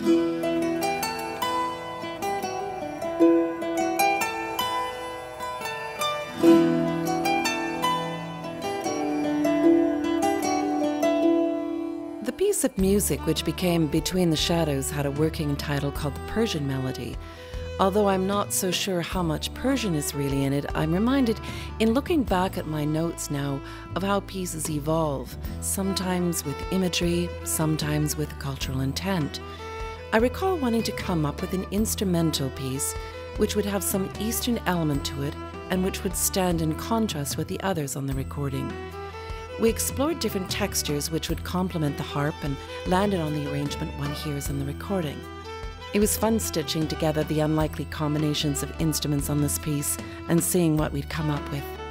The piece of music which became Between the Shadows had a working title called the Persian Melody. Although I'm not so sure how much Persian is really in it, I'm reminded in looking back at my notes now of how pieces evolve, sometimes with imagery, sometimes with cultural intent. I recall wanting to come up with an instrumental piece which would have some Eastern element to it and which would stand in contrast with the others on the recording. We explored different textures which would complement the harp and landed on the arrangement one hears in the recording. It was fun stitching together the unlikely combinations of instruments on this piece and seeing what we'd come up with.